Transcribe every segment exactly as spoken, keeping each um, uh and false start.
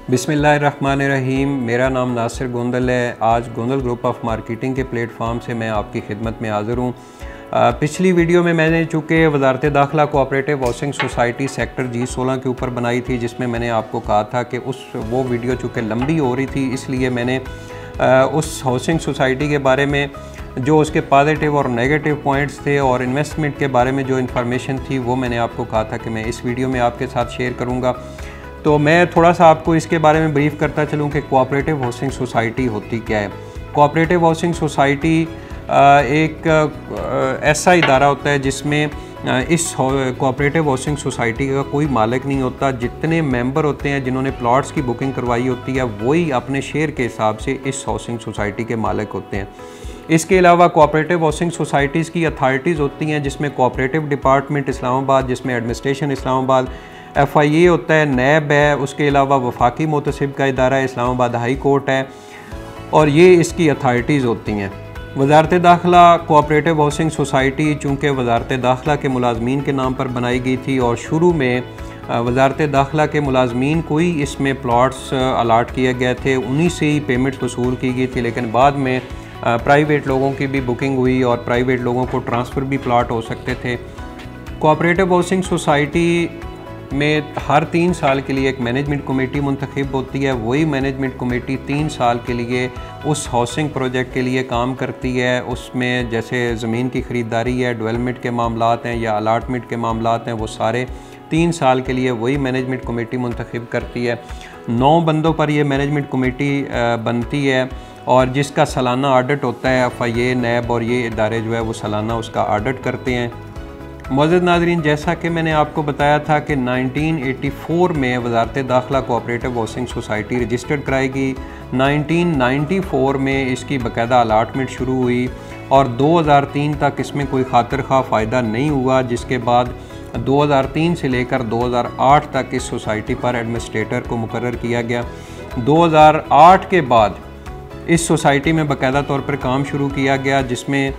बिस्मिल्लाहिर्रहमानिर्रहीम। मेरा नाम नासिर गोंदल है। आज गोंदल ग्रुप ऑफ मार्केटिंग के प्लेटफॉर्म से मैं आपकी खिदमत में हाज़िर हूँ। पिछली वीडियो में मैंने चूँकि वजारत दाखिला cooperative housing society sector G सोलह के ऊपर बनाई थी, जिसमें मैंने आपको कहा था कि उस वो वीडियो चूँकि लंबी हो रही थी, इसलिए मैंने उस हाउसिंग सोसाइटी के बारे में जो उसके पॉजिटिव और नेगेटिव पॉइंट्स थे और इन्वेस्टमेंट के बारे में जो इन्फॉर्मेशन थी वो मैंने आपको कहा था कि मैं इस वीडियो में आपके साथ शेयर करूँगा। तो मैं थोड़ा सा आपको इसके बारे में ब्रीफ करता चलूँ कि कोऑपरेटिव हाउसिंग सोसाइटी होती क्या है। कोऑपरेटिव हाउसिंग सोसाइटी एक ऐसा इदारा होता है जिसमें इस कोऑपरेटिव हाउसिंग सोसाइटी का कोई मालिक नहीं होता। जितने मेंबर होते हैं जिन्होंने प्लॉट्स की बुकिंग करवाई होती है, वही अपने शेयर के हिसाब से इस हाउसिंग सोसाइटी के मालिक होते हैं। इसके अलावा कोऑपरेटिव हाउसिंग सोसाइटीज़ की अथॉरिटीज़ होती हैं, जिसमें कोऑपरेटिव डिपार्टमेंट इस्लामाबाद, जिसमें administration Islamabad, F I A होता है, नैब है, उसके अलावा वफाकी मुतसिब का इदारा है, इस्लामाबाद हाई कोर्ट है, और ये इसकी अथॉरिटीज़ होती हैं। वजारत दाखिला कोऑपरेटिव हाउसिंग सोसाइटी चूँकि वजारत दाखिला के मुलाजमीन के नाम पर बनाई गई थी और शुरू में वजारत दाखिला के मुलाजमीन को ही इसमें प्लॉट्स अलाट किए गए थे, उन्हीं से ही पेमेंट्स वसूल की गई थी। लेकिन बाद में प्राइवेट लोगों की भी बुकिंग हुई और प्राइवेट लोगों को ट्रांसफ़र भी प्लॉट हो सकते थे। कोऑपरेटिव हाउसिंग सोसाइटी में हर तीन साल के लिए एक मैनेजमेंट कमेटी मुंतखब होती है। वही मैनेजमेंट कमेटी तीन साल के लिए उस हाउसिंग प्रोजेक्ट के लिए काम करती है। उसमें जैसे ज़मीन की ख़रीदारी है, डेवलपमेंट के मामलात हैं या अलाटमेंट के मामलात हैं, वो सारे तीन साल के लिए वही मैनेजमेंट कमेटी मुंतखब करती है। नौ बंदों पर यह मैनेजमेंट कमेटी बनती है और जिसका सालाना ऑडिट होता है। एफ आई ए, नैब और ये इदारे जो है वो सालाना उसका ऑडिट करते हैं। मौजूद नाज़रीन, जैसा कि मैंने आपको बताया था कि नाइनटीन एटी फोर में वजारत दाखिला कोऑपरेटिव हाउसिंग सोसाइटी रजिस्टर्ड कराई गई। नाइनटीन नाइंटी फोर में इसकी बाकायदा अलाटमेंट शुरू हुई और दो हज़ार तीन तक इसमें कोई खातिर खा फ़ायदा नहीं हुआ, जिसके बाद दो हज़ार तीन से लेकर दो हज़ार आठ तक इस सोसाइटी पर एडमिनिस्ट्रेटर को मुकर्रर किया गया। दो हज़ार आठ के बाद इस सोसाइटी में बाकायदा तौर पर काम शुरू किया गया, जिसमें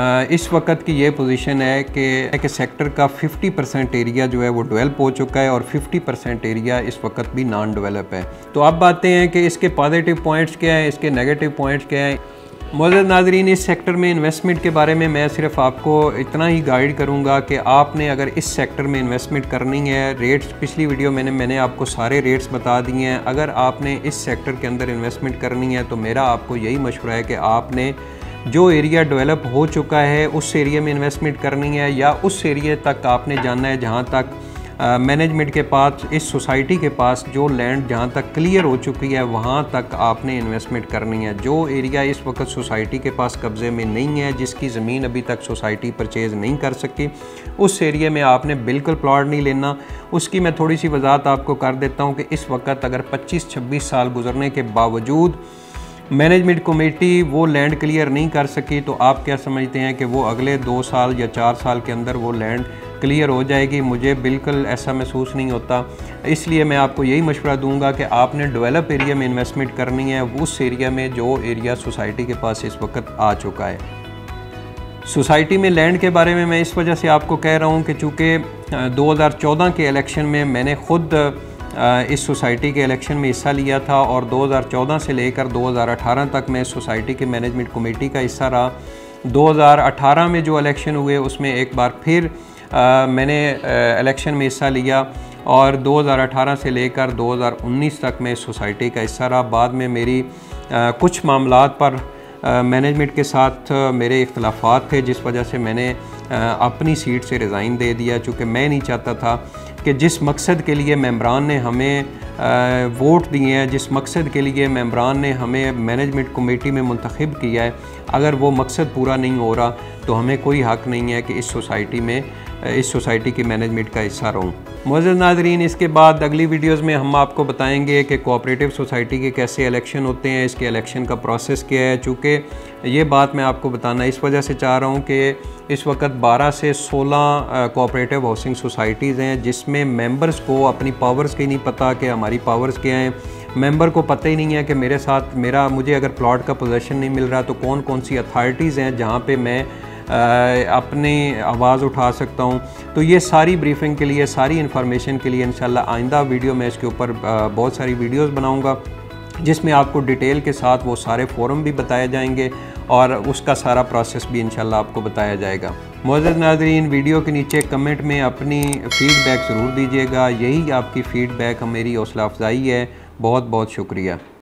इस वक्त की ये पोजीशन है कि कि सेक्टर का पचास परसेंट एरिया जो है वो डेवलप हो चुका है और पचास परसेंट एरिया इस वक्त भी नॉन डेवलप है। तो अब बातें हैं कि इसके पॉजिटिव पॉइंट्स क्या हैं, इसके नेगेटिव पॉइंट्स क्या हैं। मौजूद नाज़रीन, इस सेक्टर में इन्वेस्टमेंट के बारे में मैं सिर्फ आपको इतना ही गाइड करूंगा कि आपने अगर इस सेक्टर में इन्वेस्टमेंट करनी है, रेट्स पिछली वीडियो मैंने मैंने आपको सारे रेट्स बता दिए हैं। अगर आपने इस सेक्टर के अंदर इन्वेस्टमेंट करनी है तो मेरा आपको यही मशवरा है कि आपने जो एरिया डेवलप हो चुका है उस एरिया में इन्वेस्टमेंट करनी है, या उस एरिया तक आपने जाना है जहां तक मैनेजमेंट के पास, इस सोसाइटी के पास जो लैंड जहां तक क्लियर हो चुकी है वहां तक आपने इन्वेस्टमेंट करनी है। जो एरिया इस वक्त सोसाइटी के पास कब्ज़े में नहीं है, जिसकी ज़मीन अभी तक सोसाइटी परचेज़ नहीं कर सकी, उस एरिया में आपने बिल्कुल प्लॉट नहीं लेना। उसकी मैं थोड़ी सी वजाहत आपको कर देता हूँ कि इस वक्त अगर पच्चीस छब्बीस साल गुजरने के बावजूद मैनेजमेंट कमेटी वो लैंड क्लियर नहीं कर सकी, तो आप क्या समझते हैं कि वो अगले दो साल या चार साल के अंदर वो लैंड क्लियर हो जाएगी? मुझे बिल्कुल ऐसा महसूस नहीं होता। इसलिए मैं आपको यही मशवरा दूंगा कि आपने डेवलप एरिया में इन्वेस्टमेंट करनी है, उस एरिया में जो एरिया सोसाइटी के पास इस वक्त आ चुका है। सोसाइटी में लैंड के बारे में मैं इस वजह से आपको कह रहा हूँ कि चूँकि दो हज़ार चौदह के इलेक्शन में मैंने ख़ुद इस सोसाइटी के इलेक्शन में हिस्सा लिया था और दो हज़ार चौदह से लेकर दो हज़ार अठारह तक मैं इस सोसाइटी के मैनेजमेंट कमेटी का हिस्सा रहा। दो हज़ार अठारह में जो इलेक्शन हुए उसमें एक बार फिर आ, मैंने इलेक्शन में हिस्सा लिया और दो हज़ार अठारह से लेकर दो हज़ार उन्नीस तक मैं इस सोसाइटी का हिस्सा रहा। बाद में मेरी आ, कुछ मामलात पर मैनेजमेंट के साथ मेरे इख्तलाफात थे, जिस वजह से मैंने आ, अपनी सीट से रिज़ाइन दे दिया, चूँकि मैं नहीं चाहता था कि जिस मकसद के लिए मेंबरान ने हमें आ, वोट दिए हैं, जिस मकसद के लिए मेंबरान ने हमें मैनेजमेंट कमेटी में मुंतखब किया है, अगर वो मकसद पूरा नहीं हो रहा तो हमें कोई हक़ नहीं है कि इस सोसाइटी में इस सोसाइटी की मैनेजमेंट का हिस्सा रहूं। मौजूद नाज़रीन, इसके बाद अगली वीडियोस में हम आपको बताएंगे कि कोऑपरेटिव सोसाइटी के कैसे इलेक्शन होते हैं, इसके इलेक्शन का प्रोसेस क्या है। चूँकि ये बात मैं आपको बताना इस वजह से चाह रहा हूँ कि इस वक्त बारह से सोलह कोऑपरेटिव हाउसिंग सोसाइटीज़ हैं, जिसमें मेंबर्स को अपनी पावर्स की नहीं पता कि हमारी पावर्स क्या हैं। मेंबर को पता ही नहीं है कि मेरे साथ मेरा मुझे अगर प्लॉट का पोजीशन नहीं मिल रहा तो कौन कौन सी अथॉरिटीज़ हैं जहाँ पे मैं अपनी आवाज़ उठा सकता हूँ। तो ये सारी ब्रीफिंग के लिए, सारी इन्फॉर्मेशन के लिए इंशाल्लाह आइंदा वीडियो में इसके ऊपर बहुत सारी वीडियोस बनाऊँगा, जिसमें आपको डिटेल के साथ वो सारे फोरम भी बताए जाएंगे और उसका सारा प्रोसेस भी इंशाल्लाह आपको बताया जाएगा। मुअज़्ज़ज़ नाज़रीन, वीडियो के नीचे कमेंट में अपनी फ़ीडबैक ज़रूर दीजिएगा। यही आपकी फ़ीडबैक मेरी हौसला अफजाई है। बहुत बहुत शुक्रिया।